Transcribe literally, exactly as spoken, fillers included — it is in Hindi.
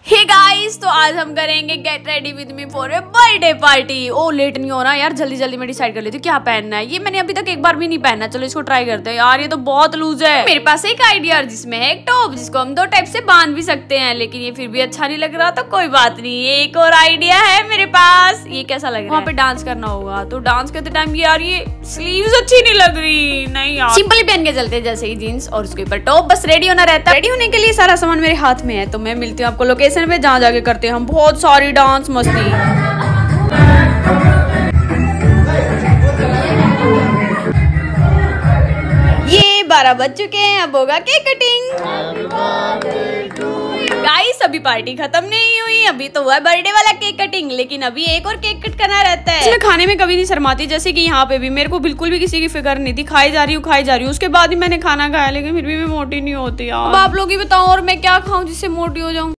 हे गाइस, तो आज हम करेंगे get ready with me for a birthday party. Oh late नहीं हो रहा यार, जल्दी जल्दी मैं डिसाइड कर लेती हूँ क्या पहनना है। ये मैंने अभी तक एक बार भी नहीं पहना, चलो इसको ट्राई करते हैं। यार ये तो बहुत लूज है। मेरे पास एक आइडिया जिसमें है एक टॉप जिसको हम दो टाइप से बांध भी सकते हैं, लेकिन ये फिर भी अच्छा नहीं लग रहा तो कोई बात नहीं, एक और आइडिया है मेरे पास। ये कैसा लग रहा है? वहाँ पे डांस करना होगा, तो डांस करते टाइम यार ये स्लीव्स अच्छी नहीं लग रही। नहीं यार, सिंपली पहन के चलते हैं, जैसे ही जीन्स और उसके ऊपर टॉप, बस रेडी होना रहता है। रेडी होने के लिए सारा सामान मेरे हाथ में है, तो मैं मिलती हूँ आपको लोकेशन पे जहाँ जाके करते हैं हम बहुत सारी डांस मस्ती। ये बारह बज चुके हैं, अब होगा केक कटिंग। गाइस अभी पार्टी खत्म नहीं हुई, अभी तो हुआ बर्थडे वाला केक कटिंग, लेकिन अभी एक और केक कट करना रहता है। इसमें खाने में कभी नहीं शर्माती, जैसे कि यहाँ पे भी मेरे को बिल्कुल भी किसी की फिक्र नहीं थी, खाई जा रही हूँ खाई जा रही हूँ। उसके बाद ही मैंने खाना खाया, लेकिन फिर भी मैं मोटी नहीं होती यार। अब आप लोग ही बताओ और मैं क्या खाऊं जिससे मोटी हो जाऊं।